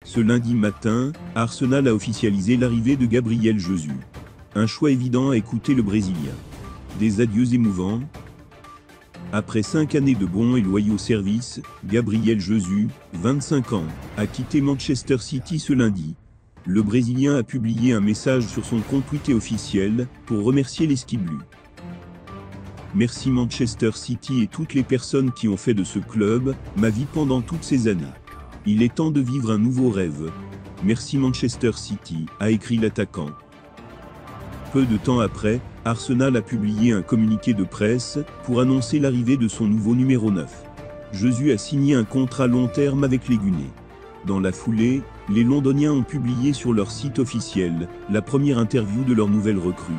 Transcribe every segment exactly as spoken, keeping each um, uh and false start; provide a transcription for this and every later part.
Ce lundi matin, Arsenal a officialisé l'arrivée de Gabriel Jesus. Un choix évident à écouter le Brésilien. Des adieux émouvants. Après cinq années de bons et loyaux services, Gabriel Jesus, vingt-cinq ans, a quitté Manchester City ce lundi. Le Brésilien a publié un message sur son compte Twitter officiel pour remercier les Ski Blues. Merci Manchester City et toutes les personnes qui ont fait de ce club ma vie pendant toutes ces années. Il est temps de vivre un nouveau rêve. Merci Manchester City, a écrit l'attaquant. Peu de temps après, Arsenal a publié un communiqué de presse pour annoncer l'arrivée de son nouveau numéro neuf. Jesus a signé un contrat long terme avec les Gunners. Dans la foulée, les Londoniens ont publié sur leur site officiel la première interview de leur nouvelle recrue.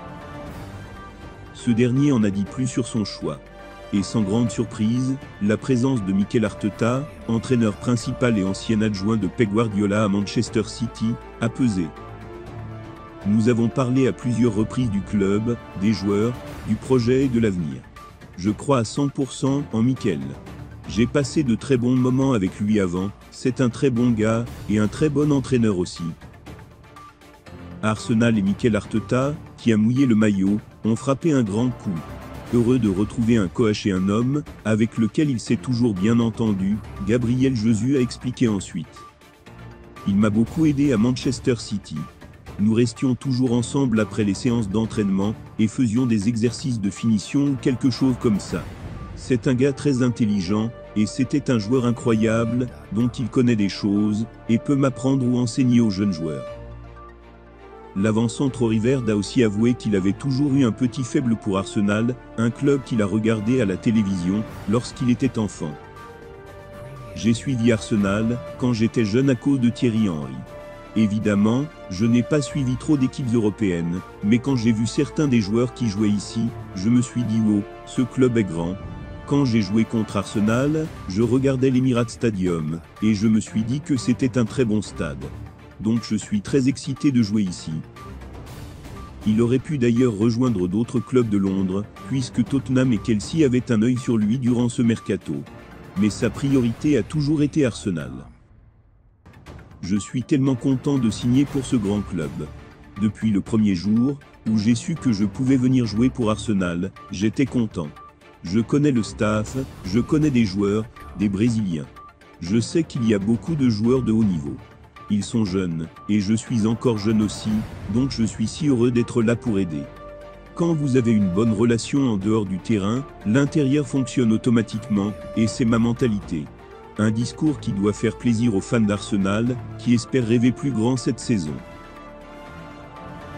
Ce dernier en a dit plus sur son choix. Et sans grande surprise, la présence de Mikel Arteta, entraîneur principal et ancien adjoint de Pep Guardiola à Manchester City, a pesé. Nous avons parlé à plusieurs reprises du club, des joueurs, du projet et de l'avenir. Je crois à cent pour cent en Mikel. J'ai passé de très bons moments avec lui avant, c'est un très bon gars, et un très bon entraîneur aussi. Arsenal et Mikel Arteta, qui a mouillé le maillot, ont frappé un grand coup. Heureux de retrouver un coach et un homme, avec lequel il s'est toujours bien entendu, Gabriel Jesus a expliqué ensuite. Il m'a beaucoup aidé à Manchester City. Nous restions toujours ensemble après les séances d'entraînement, et faisions des exercices de finition ou quelque chose comme ça. C'est un gars très intelligent, et c'était un joueur incroyable, dont il connaît des choses, et peut m'apprendre ou enseigner aux jeunes joueurs. L'avant-centre Riverd a aussi avoué qu'il avait toujours eu un petit faible pour Arsenal, un club qu'il a regardé à la télévision lorsqu'il était enfant. J'ai suivi Arsenal quand j'étais jeune à cause de Thierry Henry. Évidemment, je n'ai pas suivi trop d'équipes européennes, mais quand j'ai vu certains des joueurs qui jouaient ici, je me suis dit « Oh, ce club est grand ». Quand j'ai joué contre Arsenal, je regardais l'Emirates Stadium, et je me suis dit que c'était un très bon stade. Donc je suis très excité de jouer ici. Il aurait pu d'ailleurs rejoindre d'autres clubs de Londres, puisque Tottenham et Chelsea avaient un œil sur lui durant ce mercato. Mais sa priorité a toujours été Arsenal. Je suis tellement content de signer pour ce grand club. Depuis le premier jour, où j'ai su que je pouvais venir jouer pour Arsenal, j'étais content. Je connais le staff, je connais des joueurs, des Brésiliens. Je sais qu'il y a beaucoup de joueurs de haut niveau. Ils sont jeunes, et je suis encore jeune aussi, donc je suis si heureux d'être là pour aider. Quand vous avez une bonne relation en dehors du terrain, l'intérieur fonctionne automatiquement, et c'est ma mentalité. Un discours qui doit faire plaisir aux fans d'Arsenal, qui espèrent rêver plus grand cette saison.